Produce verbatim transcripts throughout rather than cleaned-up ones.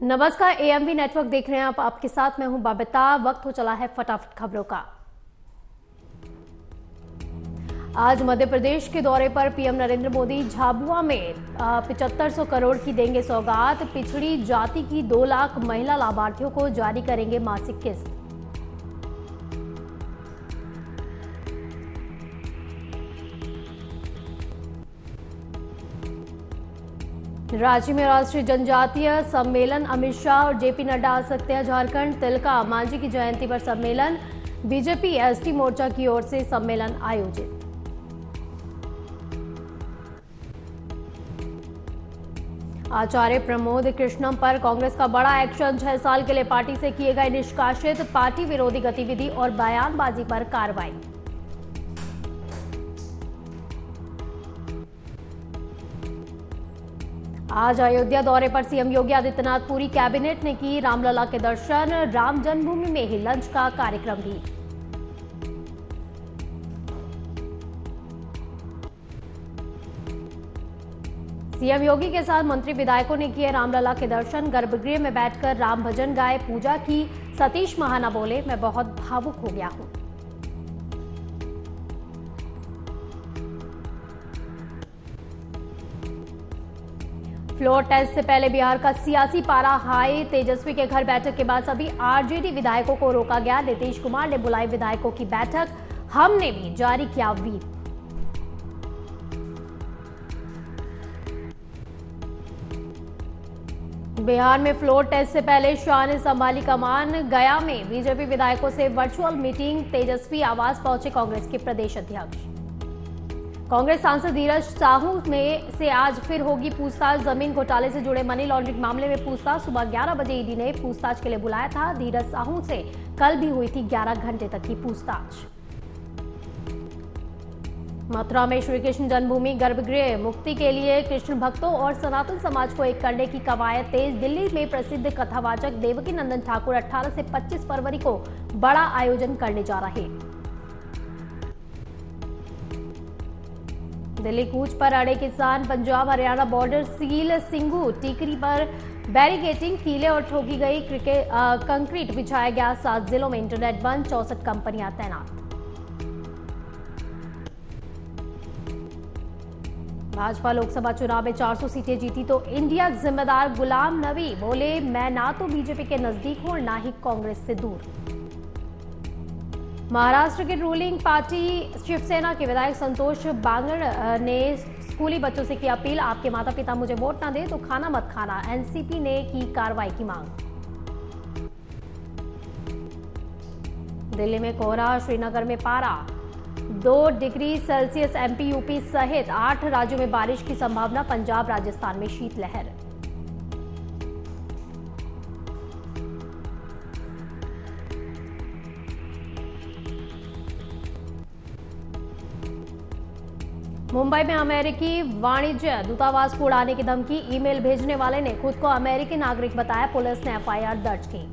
नमस्कार, AMV network देख रहे हैं आप। आपके साथ मैं हूं बाबिता। वक्त हो चला है फटाफट खबरों का। आज मध्य प्रदेश के दौरे पर पीएम नरेंद्र मोदी झाबुआ में पचहत्तर सौ करोड़ की देंगे सौगात। पिछड़ी जाति की दो लाख महिला लाभार्थियों को जारी करेंगे मासिक किस्त। रांची में राष्ट्रीय जनजातीय सम्मेलन, अमित शाह और जेपी नड्डा आ सकते हैं झारखंड। तिलका मांझी की जयंती पर सम्मेलन, बीजेपी एसटी मोर्चा की ओर से सम्मेलन आयोजित। आचार्य प्रमोद कृष्णम पर कांग्रेस का बड़ा एक्शन, छह साल के लिए पार्टी से किए गए निष्कासित, पार्टी विरोधी गतिविधि और बयानबाजी पर कार्रवाई। आज अयोध्या दौरे पर सीएम योगी आदित्यनाथ, पूरी कैबिनेट ने की रामलला के दर्शन। राम जन्मभूमि में ही लंच का कार्यक्रम भी। सीएम योगी के साथ मंत्री विधायकों ने किए रामलला के दर्शन। गर्भगृह में बैठकर राम भजन गाए, पूजा की। सतीश महाना बोले, मैं बहुत भावुक हो गया हूं। फ्लोर टेस्ट से पहले बिहार का सियासी पारा हाई। तेजस्वी के घर बैठक के बाद सभी आरजेडी विधायकों को रोका गया। नीतीश कुमार ने बुलाई विधायकों की बैठक, हमने भी जारी किया व्हीप। बिहार में फ्लोर टेस्ट से पहले शाह ने संभाली कमान। गया में बीजेपी विधायकों से वर्चुअल मीटिंग। तेजस्वी आवास पहुंचे कांग्रेस के प्रदेश अध्यक्ष। कांग्रेस सांसद धीरज साहू में से आज फिर होगी पूछताछ। जमीन घोटाले से जुड़े मनी लॉन्ड्रिंग मामले में पूछताछ। सुबह ग्यारह बजे ईडी ने पूछताछ के लिए बुलाया था। धीरज साहू से कल भी हुई थी ग्यारह घंटे तक की पूछताछ। मथुरा में श्री कृष्ण जन्मभूमि गर्भगृह मुक्ति के लिए कृष्ण भक्तों और सनातन समाज को एक करने की कवायद तेज। दिल्ली में प्रसिद्ध कथावाचक देवकी नंदन ठाकुर अठारह से पच्चीस फरवरी को बड़ा आयोजन करने जा रहे। दिल्ली कूच पर अड़े किसान, पंजाब हरियाणा बॉर्डर सील। सिंघू टीकरी पर बैरिकेटिंग, कीले और ठोकी गई क्रिकेट कंक्रीट बिछाया गया। सात जिलों में इंटरनेट बंद, चौसठ कंपनियां तैनात। भाजपा लोकसभा चुनाव में चार सौ सीटें जीती तो इंडिया जिम्मेदार। गुलाम नबी बोले, मैं ना तो बीजेपी के नजदीक हूं और ना ही कांग्रेस से दूर। महाराष्ट्र की रूलिंग पार्टी शिवसेना के विधायक संतोष बांगड़ ने स्कूली बच्चों से की अपील, आपके माता पिता मुझे वोट ना दे तो खाना मत खाना। एनसीपी ने की कार्रवाई की मांग। दिल्ली में कोहरा, श्रीनगर में पारा दो डिग्री सेल्सियस। एमपी यूपी सहित आठ राज्यों में बारिश की संभावना। पंजाब राजस्थान में शीतलहर। मुंबई में अमेरिकी वाणिज्य दूतावास को उड़ाने की धमकी। ईमेल भेजने वाले ने खुद को अमेरिकी नागरिक बताया। पुलिस ने एफआईआर दर्ज की।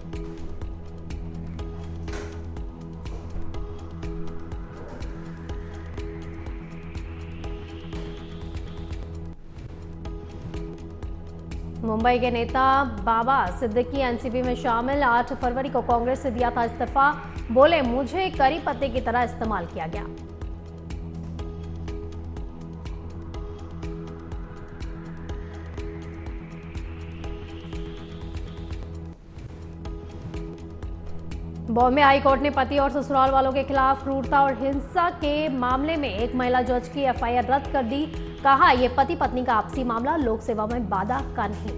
मुंबई के नेता बाबा सिद्दीकी एनसीपी में शामिल। आठ फरवरी को कांग्रेस से दिया था इस्तीफा। बोले, मुझे करी पत्ते की तरह इस्तेमाल किया गया। बॉम्बे हाईकोर्ट ने पति और ससुराल वालों के खिलाफ क्रूरता और हिंसा के मामले में एक महिला जज की एफआईआर रद्द कर दी। कहा, यह पति पत्नी का आपसी मामला, लोक सेवा में बाधा का नहीं।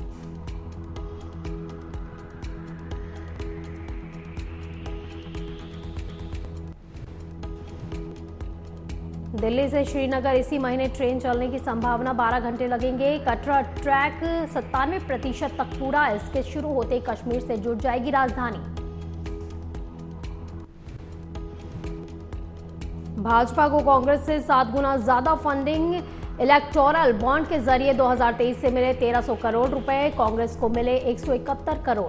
दिल्ली से श्रीनगर इसी महीने ट्रेन चलने की संभावना। बारह घंटे लगेंगे। कटरा ट्रैक सत्तानवे प्रतिशत तक पूरा। इसके शुरू होते कश्मीर से जुड़ जाएगी राजधानी। भाजपा को कांग्रेस से सात गुना ज्यादा फंडिंग। इलेक्टोरल बॉन्ड के जरिए दो हज़ार तेईस से मिले तेरह सौ करोड़ रुपए, कांग्रेस को मिले एक सौ इकहत्तर करोड़।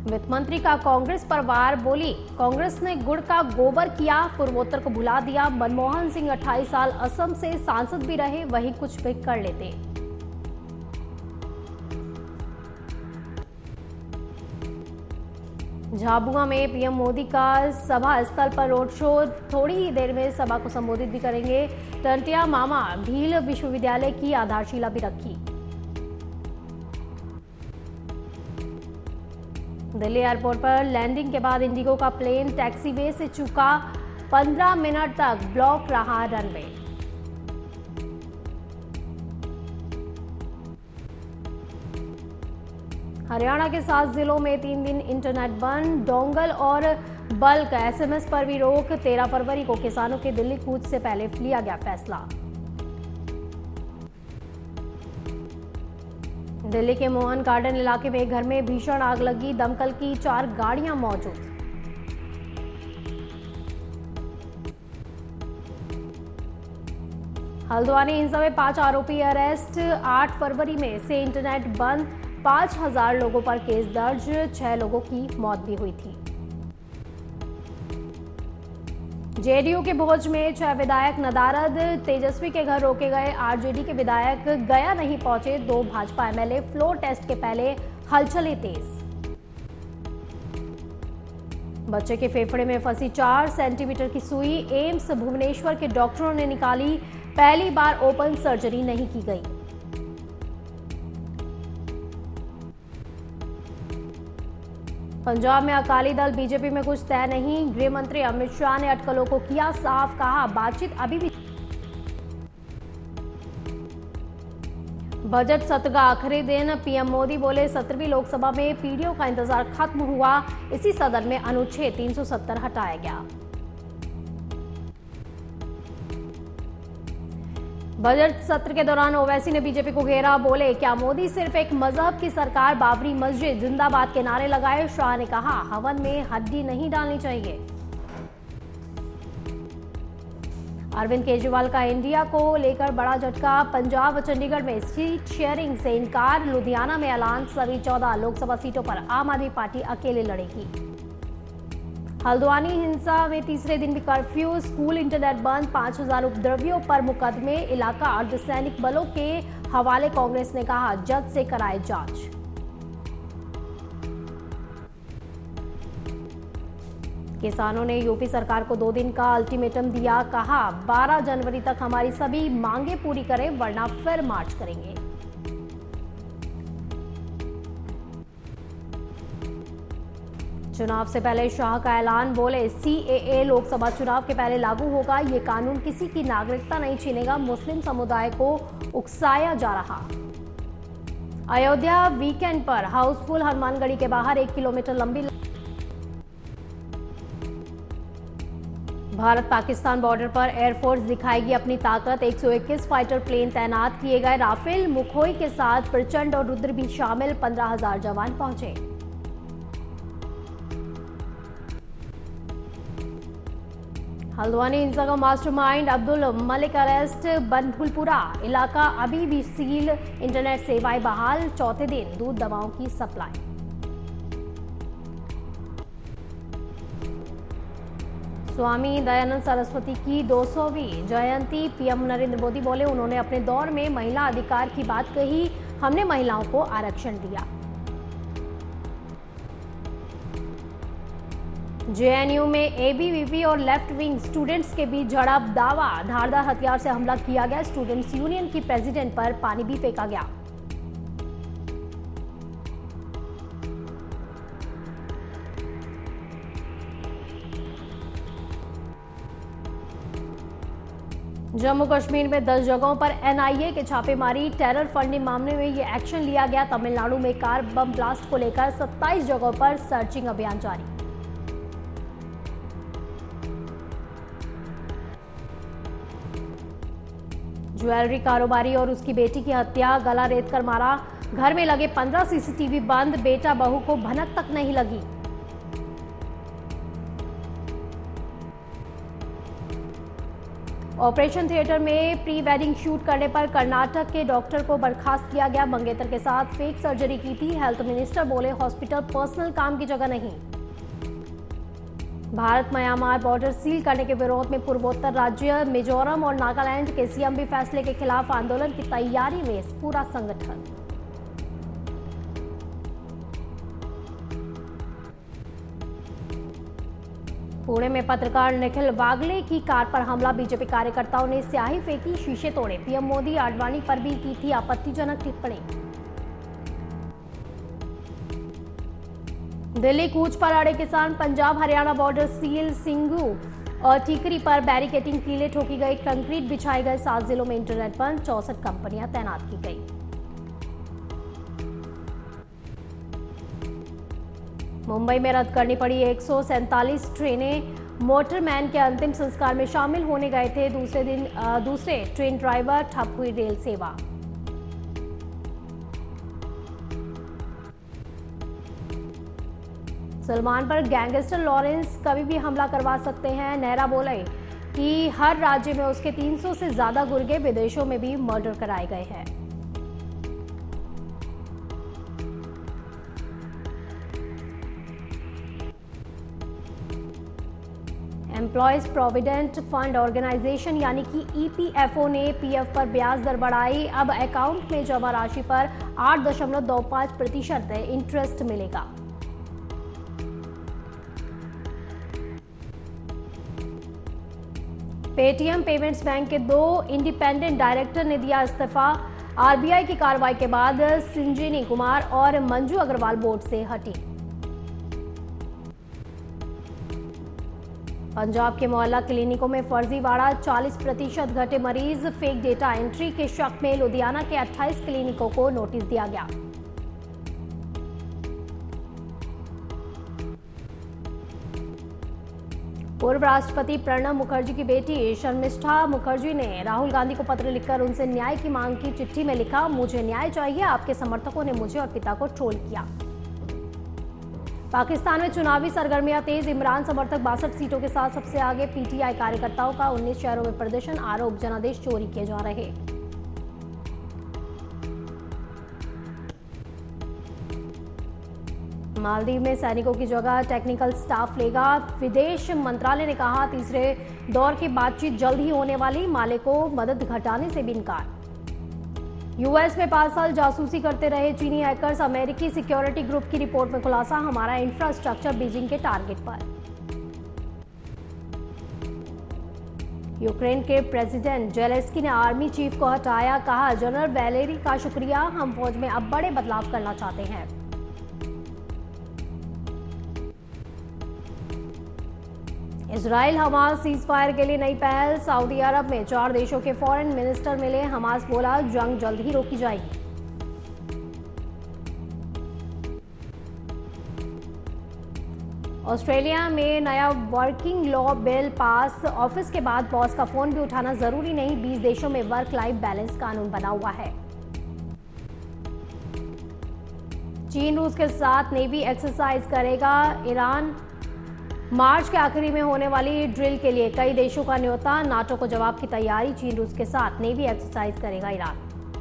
वित्त मंत्री का कांग्रेस पर वार, बोली कांग्रेस ने गुड़ का गोबर किया, पूर्वोत्तर को भुला दिया। मनमोहन सिंह अट्ठाईस साल असम से सांसद भी रहे, वही कुछ भी कर लेते। झाबुआ में पीएम मोदी का सभा स्थल पर रोड शो, थोड़ी ही देर में सभा को संबोधित भी करेंगे। टंटिया मामा भील विश्वविद्यालय की आधारशिला भी रखी। दिल्ली एयरपोर्ट पर लैंडिंग के बाद इंडिगो का प्लेन टैक्सीवे से चूका, पंद्रह मिनट तक ब्लॉक रहा रनवे। हरियाणा के सात जिलों में तीन दिन इंटरनेट बंद, डोंगल और बल्क एसएमएस पर भी रोक। तेरह फरवरी को किसानों के दिल्ली कूच से पहले लिया गया फैसला। दिल्ली के मोहन गार्डन इलाके में घर में भीषण आग लगी, दमकल की चार गाड़ियां मौजूद। हल्द्वानी हिंसा में पांच आरोपी अरेस्ट, आठ फरवरी में से इंटरनेट बंद, पांच हजार लोगों पर केस दर्ज, छह लोगों की मौत भी हुई थी। जेडीयू के भोज में छह विधायक नदारद, तेजस्वी के घर रोके गए। आरजेडी के विधायक गया नहीं पहुंचे, दो भाजपा एमएलए फ्लोर टेस्ट के पहले हलचलें तेज। बच्चे के फेफड़े में फंसी चार सेंटीमीटर की सुई, एम्स भुवनेश्वर के डॉक्टरों ने निकाली, पहली बार ओपन सर्जरी नहीं की गई। पंजाब में अकाली दल बीजेपी में कुछ तय नहीं, गृह मंत्री अमित शाह ने अटकलों को किया साफ, कहा बातचीत अभी भी। बजट सत्र का आखिरी दिन, पीएम मोदी बोले सत्रहवीं लोकसभा में पीढ़ियों का इंतजार खत्म हुआ, इसी सदन में अनुच्छेद तीन सौ सत्तर हटाया गया। बजट सत्र के दौरान ओवैसी ने बीजेपी को घेरा, बोले क्या मोदी सिर्फ एक मजहब की सरकार, बाबरी मस्जिद जिंदाबाद के नारे लगाए। शाह ने कहा हवन में हड्डी नहीं डालनी चाहिए। अरविंद केजरीवाल का इंडिया को लेकर बड़ा झटका, पंजाब व चंडीगढ़ में सीट शेयरिंग से इनकार, लुधियाना में ऐलान, सभी चौदह लोकसभा सीटों पर आम आदमी पार्टी अकेले लड़ेगी। हल्द्वानी हिंसा में तीसरे दिन भी कर्फ्यू, स्कूल इंटरनेट बंद, पांच हजार उपद्रवियों पर मुकदमे, इलाका अर्धसैनिक बलों के हवाले। कांग्रेस ने कहा जज से कराए जांच। किसानों ने यूपी सरकार को दो दिन का अल्टीमेटम दिया, कहा बारह जनवरी तक हमारी सभी मांगे पूरी करें वरना फिर मार्च करेंगे। चुनाव से पहले शाह का ऐलान, बोले सीएए लोकसभा चुनाव के पहले लागू होगा, ये कानून किसी की नागरिकता नहीं छीनेगा, मुस्लिम समुदाय को उकसाया जा रहा। अयोध्या वीकेंड पर हाउसफुल, हनुमानगढ़ी के बाहर एक किलोमीटर लंबी। भारत पाकिस्तान बॉर्डर पर एयरफोर्स दिखाएगी अपनी ताकत, एक सौ इक्कीस फाइटर प्लेन तैनात किए गए। राफेल मुखोई के साथ प्रचंड और रुद्र भी शामिल, पंद्रह हजार जवान पहुंचे। हल्द्वानी हिंसा का मास्टरमाइंड अब्दुल मलिक अरेस्ट, बनभुलपुरा इलाका अभी भी सील, इंटरनेट सेवाएं बहाल, चौथे दिन दूध दवाओं की सप्लाई। स्वामी दयानंद सरस्वती की दो सौवीं जयंती, पीएम नरेंद्र मोदी बोले उन्होंने अपने दौर में महिला अधिकार की बात कही, हमने महिलाओं को आरक्षण दिया। जेएनयू में एबीवीपी और लेफ्ट विंग स्टूडेंट्स के बीच झड़प, दावा धारदार हथियार से हमला किया गया, स्टूडेंट्स यूनियन की प्रेसिडेंट पर पानी भी फेंका गया। जम्मू कश्मीर में दस जगहों पर एनआईए के छापेमारी, टेरर फंडिंग मामले में ये एक्शन लिया गया। तमिलनाडु में कार बम ब्लास्ट को लेकर सत्ताईस जगहों पर सर्चिंग अभियान जारी। ज्वेलरी कारोबारी और उसकी बेटी की हत्या, गला रेत कर मारा, घर में लगे पंद्रह सीसीटीवी बंद, बेटा बहू को भनक तक नहीं लगी। ऑपरेशन थिएटर में प्री वेडिंग शूट करने पर कर्नाटक के डॉक्टर को बर्खास्त किया गया। मंगेतर के साथ फेक सर्जरी की थी। हेल्थ मिनिस्टर बोले हॉस्पिटल पर्सनल काम की जगह नहीं। भारत म्यांमार बॉर्डर सील करने के विरोध में पूर्वोत्तर राज्य मिजोरम और नागालैंड के सीएम भी फैसले के खिलाफ आंदोलन की तैयारी में पूरा संगठन। पुणे में पत्रकार निखिल वागले की कार पर हमला। बीजेपी कार्यकर्ताओं ने स्याही फेंकी, शीशे तोड़े। पीएम मोदी आडवाणी पर भी की थी आपत्तिजनक टिप्पणी। दिल्ली कूच पर अड़े किसान। पंजाब हरियाणा बॉर्डर सील। सिंघू और टीकरी पर बैरिकेडिंग कीले ठोकी गई। कंक्रीट बिछाए गए। सात जिलों में इंटरनेट बंद। चौसठ कंपनियां तैनात की गई। मुंबई में रद्द करनी पड़ी एक सौ सैंतालीस ट्रेनें। मोटरमैन के अंतिम संस्कार में शामिल होने गए थे। दूसरे दिन दूसरे ट्रेन ड्राइवर। ठप हुई रेल सेवा। सलमान पर गैंगस्टर लॉरेंस कभी भी हमला करवा सकते हैं। नेहरा बोले कि हर राज्य में उसके तीन सौ से ज्यादा गुर्गे। विदेशों में भी मर्डर कराए गए हैं। एम्प्लॉयज प्रोविडेंट फंड ऑर्गेनाइजेशन यानी कि ईपीएफओ ने पीएफ पर ब्याज दर बढ़ाई। अब अकाउंट में जमा राशि पर आठ दशमलव दो पांच प्रतिशत इंटरेस्ट मिलेगा। पेटीएम पेमेंट्स बैंक के दो इंडिपेंडेंट डायरेक्टर ने दिया इस्तीफा। आरबीआई की कार्रवाई के बाद संजीनी कुमार और मंजू अग्रवाल बोर्ड से हटी। पंजाब के मोहल्ला क्लिनिकों में फर्जीवाड़ा। चालीस प्रतिशत घटे मरीज। फेक डेटा एंट्री के शक में लुधियाना के अट्ठाईस क्लिनिकों को नोटिस दिया गया। पूर्व राष्ट्रपति प्रणब मुखर्जी की बेटी शर्मिष्ठा मुखर्जी ने राहुल गांधी को पत्र लिखकर उनसे न्याय की मांग की। चिट्ठी में लिखा, मुझे न्याय चाहिए। आपके समर्थकों ने मुझे और पिता को ट्रोल किया। पाकिस्तान में चुनावी सरगर्मियां तेज। इमरान समर्थक बासठ सीटों के साथ सबसे आगे। पीटीआई कार्यकर्ताओं का उन्नीस शहरों में प्रदर्शन। आरोप जनादेश चोरी किए जा रहे। मालदीव में सैनिकों की जगह टेक्निकल स्टाफ लेगा। विदेश मंत्रालय ने कहा तीसरे दौर की बातचीत जल्द ही होने वाली। माले को मदद घटाने से भी इनकार। यूएस में पांच साल जासूसी करते रहे चीनी हैकर्स। अमेरिकी सिक्योरिटी ग्रुप की रिपोर्ट में खुलासा, हमारा इंफ्रास्ट्रक्चर बीजिंग के टारगेट पर। यूक्रेन के प्रेसिडेंट जेलेंस्की ने आर्मी चीफ को हटाया। कहा, जनरल वैलेरी का शुक्रिया, हम फौज में अब बड़े बदलाव करना चाहते हैं। इजराइल हमास सीजफायर के लिए नई पहल। सऊदी अरब में चार देशों के फॉरेन मिनिस्टर मिले। हमास बोला जंग जल्द ही रोकी जाएगी। ऑस्ट्रेलिया में नया working law bill pass. Office के बाद बॉस का फोन भी उठाना जरूरी नहीं। बीस देशों में वर्क लाइफ बैलेंस कानून बना हुआ है। चीन रूस के साथ नेवी एक्सरसाइज करेगा। ईरान मार्च के आखिरी में होने वाली ड्रिल के लिए कई देशों का न्योता। नाटो को जवाब की तैयारी। चीन रूस के साथ नेवी एक्सरसाइज करेगा ईरान।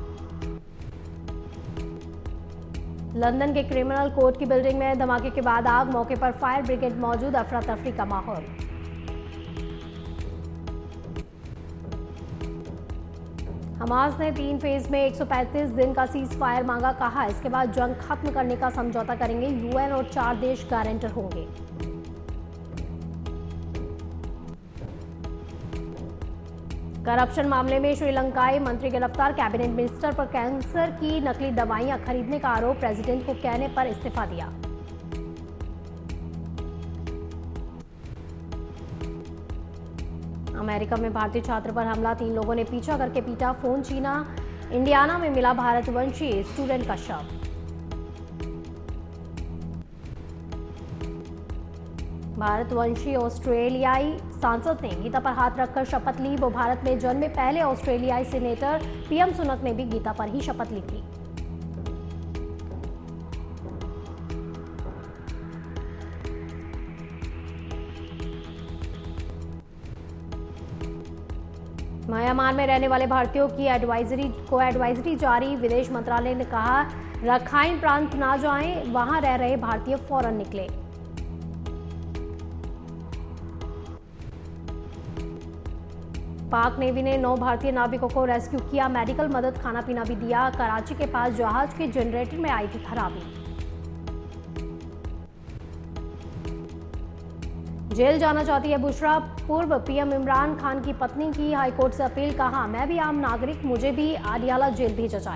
लंदन के क्रिमिनल कोर्ट की बिल्डिंग में धमाके के बाद आग। मौके पर फायर ब्रिगेड मौजूद। अफरा तफरी का माहौल। हमास ने तीन फेज में एक सौ पैंतीस दिन का सीज फायर मांगा। कहा, इसके बाद जंग खत्म करने का समझौता करेंगे। यूएन और चार देश गारंटर होंगे। करप्शन मामले में श्रीलंकाई मंत्री गिरफ्तार। कैबिनेट मिनिस्टर पर कैंसर की नकली दवाइयां खरीदने का आरोप। प्रेसिडेंट को कहने पर इस्तीफा दिया। अमेरिका में भारतीय छात्र पर हमला। तीन लोगों ने पीछा करके पीटा। फोन छीना। इंडियाना में मिला भारतवंशी स्टूडेंट का शव। भारतवंशी ऑस्ट्रेलियाई सांसद ने गीता पर हाथ रखकर शपथ ली। वो भारत में जन्मे पहले ऑस्ट्रेलियाई सीनेटर। पीएम सुनक ने भी गीता पर ही शपथ ली थी। म्यांमार में रहने वाले भारतीयों की एडवाइजरी को एडवाइजरी जारी। विदेश मंत्रालय ने कहा रखाइन प्रांत ना जाएं, वहां रह रहे भारतीय फौरन निकले। पाक नेवी ने नौ भारतीय नाविकों को रेस्क्यू किया, मेडिकल मदद, खाना पीना भी दिया। कराची के पास जहाज के जनरेटर में आई थी खराबी। जेल जाना चाहती है बुशरा। पूर्व पीएम इमरान खान की पत्नी की हाईकोर्ट से अपील, कहा मैं भी आम नागरिक, मुझे भी आडियाला जेल भेजा जाए।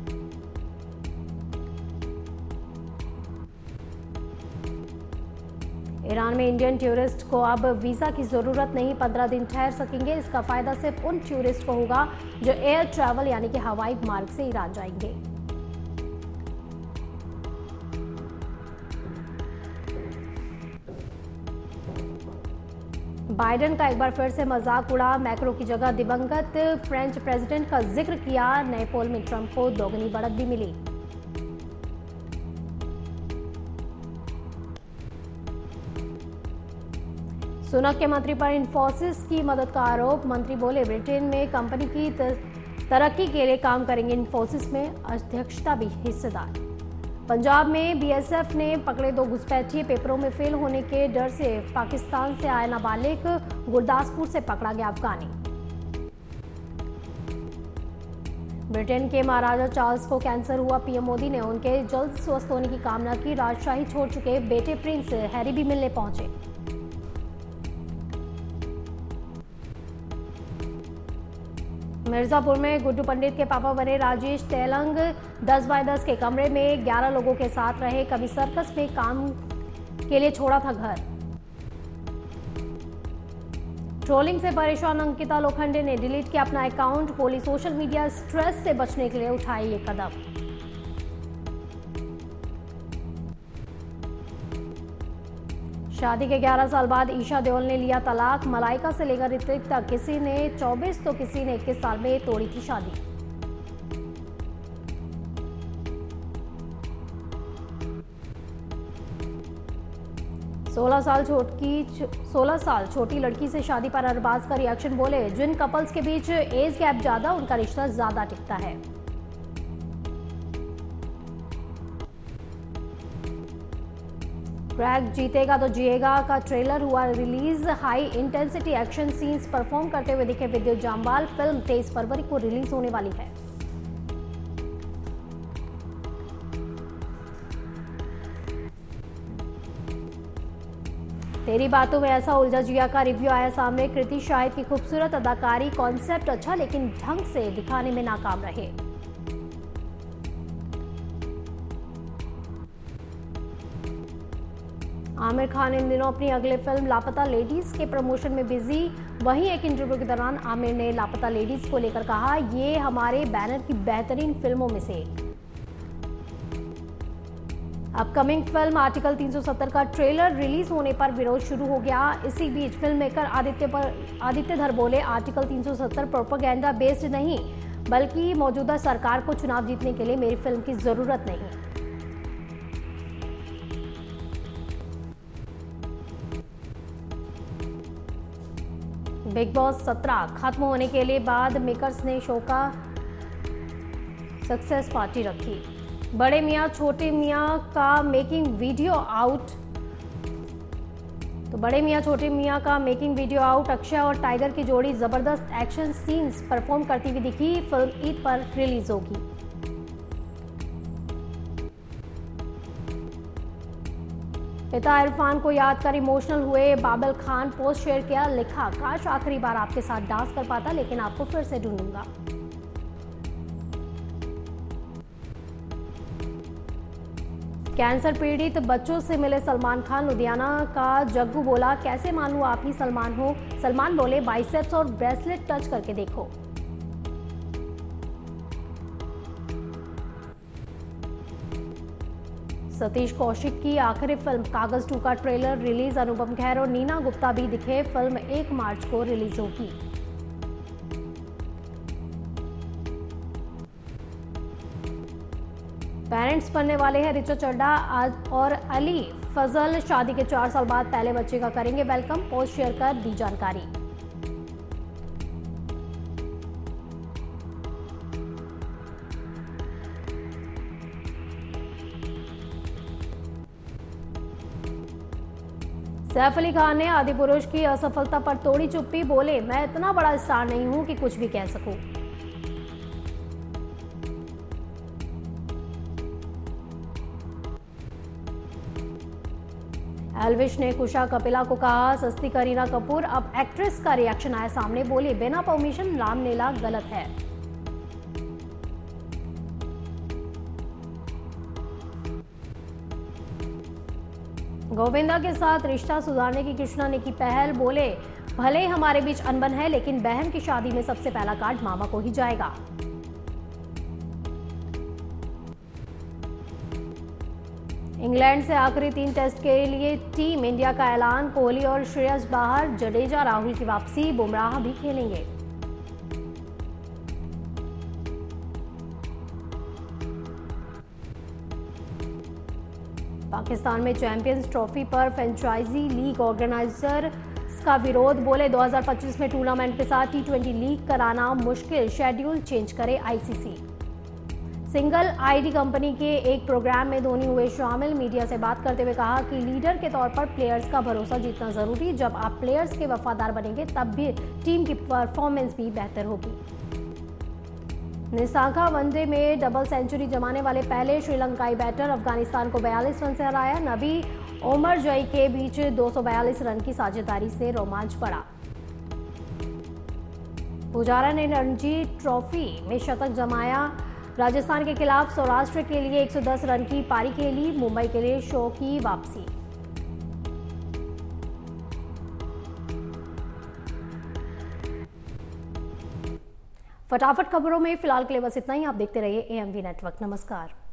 ईरान में इंडियन टूरिस्ट को अब वीजा की जरूरत नहीं, पंद्रह दिन ठहर सकेंगे। इसका फायदा सिर्फ उन टूरिस्ट को होगा जो एयर ट्रैवल यानी कि हवाई मार्ग से ईरान जाएंगे। बाइडेन का एक बार फिर से मजाक उड़ा, मैक्रो की जगह दिवंगत फ्रेंच प्रेसिडेंट का जिक्र किया। नए पोल में ट्रंप को दोगुनी बढ़त भी मिली। सुनक के मंत्री पर इन्फोसिस की मदद का आरोप। मंत्री बोले ब्रिटेन में कंपनी की तरक्की के लिए काम करेंगे, इन्फोसिस में अध्यक्षता भी हिस्सेदार। पंजाब में बीएसएफ ने पकड़े दो घुसपैठिए, पेपरों में फेल होने के डर से पाकिस्तान से आया नाबालिग, गुरदासपुर से पकड़ा गया अफगानी। ब्रिटेन के महाराजा चार्ल्स को कैंसर हुआ, पीएम मोदी ने उनके जल्द स्वस्थ होने की कामना की। राजशाही छोड़ चुके बेटे प्रिंस हैरी भी मिलने पहुंचे। मिर्जापुर में गुड्डू पंडित के पापा बने राजेश तेलंग, दस बाय दस के कमरे में ग्यारह लोगों के साथ रहे। कभी सर्कस में काम के लिए छोड़ा था घर। ट्रोलिंग से परेशान अंकिता लोखंडे ने डिलीट किया अपना अकाउंट, बोली सोशल मीडिया स्ट्रेस से बचने के लिए उठाई ये कदम। शादी के ग्यारह साल बाद ईशा देओल ने लिया तलाक, मलाइका से लेकर ऋतिक तक किसी ने चौबीस तो किसी ने इक्कीस साल में तोड़ी थी शादी। सोलह साल छोटी सोलह साल छोटी लड़की से शादी पर अरबाज का रिएक्शन, बोले जिन कपल्स के बीच एज गैप ज्यादा उनका रिश्ता ज्यादा टिकता है। क्रैक जीतेगा तो जिएगा का ट्रेलर हुआ release. High intensity action scenes perform करते हुए दिखे विद्युत जामवाल। फिल्म तेईस फरवरी को रिलीज होने वाली है। तेरी बातों में ऐसा उलझा जिया का रिव्यू आया सामने। कृति शाहिद की खूबसूरत अदाकारी, कॉन्सेप्ट अच्छा लेकिन ढंग से दिखाने में नाकाम रहे। आमिर खान इन दिनों अपनी अगली फिल्म लापता लेडीज के प्रमोशन में बिजी। वहीं एक इंटरव्यू के दौरान आमिर ने लापता लेडीज को लेकर कहा, ये हमारे बैनर की बेहतरीन फिल्मों में से एक। अपकमिंग फिल्म आर्टिकल तीन सौ सत्तर का ट्रेलर रिलीज होने पर विरोध शुरू हो गया। इसी बीच फिल्म मेकर आदित्य पर आदित्य धर बोले, आर्टिकल तीन सौ सत्तर प्रोपेगेंडा बेस्ड नहीं बल्कि मौजूदा सरकार को चुनाव जीतने के लिए मेरी फिल्म की जरूरत नहीं। बिग बॉस सत्रह खत्म होने के लिए बाद मेकर्स ने शो का सक्सेस पार्टी रखी। बड़े मियां छोटे मियां का मेकिंग वीडियो आउट तो बड़े मियां छोटे मियां का मेकिंग वीडियो आउट। अक्षय और टाइगर की जोड़ी जबरदस्त एक्शन सीन्स परफॉर्म करती हुई दिखी। फिल्म ईद पर रिलीज होगी। पिता इरफान को याद कर इमोशनल हुए बाबल खान, पोस्ट शेयर किया, लिखा काश आखिरी बार आपके साथ डांस कर पाता लेकिन आपको फिर से ढूंढूंगा। कैंसर पीड़ित बच्चों से मिले सलमान खान। लुधियाना का जग्गू बोला, कैसे मानूं आप ही सलमान हो। सलमान बोले, बाइसेप्स और ब्रेसलेट टच करके देखो। सतीश कौशिक की आखिरी फिल्म कागज टू का ट्रेलर रिलीज। अनुपम खेर और नीना गुप्ता भी दिखे। फिल्म एक मार्च को रिलीज होगी। पेरेंट्स बनने वाले हैं ऋचा चड्ढा और अली फजल। शादी के चार साल बाद पहले बच्चे का करेंगे वेलकम। पोस्ट शेयर कर दी जानकारी। सैफ अली खान ने आदिपुरुष की असफलता पर तोड़ी चुप्पी, बोले मैं इतना बड़ा स्टार नहीं हूं कि कुछ भी कह सकूं। एल्विश ने कुशा कपिला को कहा सस्ती करीना कपूर, अब एक्ट्रेस का रिएक्शन आया सामने, बोली बिना परमिशन रामलीला गलत है। गोविंदा के साथ रिश्ता सुधारने की कृष्णा ने की पहल, बोले भले हमारे बीच अनबन है लेकिन बहन की शादी में सबसे पहला कार्ड मामा को ही जाएगा। इंग्लैंड से आखिरी तीन टेस्ट के लिए टीम इंडिया का ऐलान, कोहली और श्रेयस बाहर, जडेजा राहुल की वापसी, बुमराह भी खेलेंगे। पाकिस्तान में चैंपियंस ट्रॉफी पर फ्रेंचाइजी लीग ऑर्गेनाइजर का विरोध, बोले दो हज़ार पच्चीस में टूर्नामेंट के साथ टी ट्वेंटी लीग कराना मुश्किल, शेड्यूल चेंज करे आईसीसी। सिंगल आईडी कंपनी के एक प्रोग्राम में धोनी हुए शामिल, मीडिया से बात करते हुए कहा कि लीडर के तौर पर प्लेयर्स का भरोसा जीतना जरूरी, जब आप प्लेयर्स के वफादार बनेंगे तब भी टीम की परफॉर्मेंस भी बेहतर होगी। निसांका वनडे में डबल सेंचुरी जमाने वाले पहले श्रीलंकाई बैटर, अफगानिस्तान को बयालीस रन से हराया, नबी ओमर जई के बीच दो सौ बयालीस रन की साझेदारी से रोमांच बढ़ा। पुजारा ने रणजी ट्रॉफी में शतक जमाया, राजस्थान के खिलाफ सौराष्ट्र के लिए एक सौ दस रन की पारी खेली, मुंबई के लिए शो की वापसी। फटाफट खबरों में फिलहाल के लिए बस इतना ही। आप देखते रहिए एएमवी नेटवर्क। नमस्कार।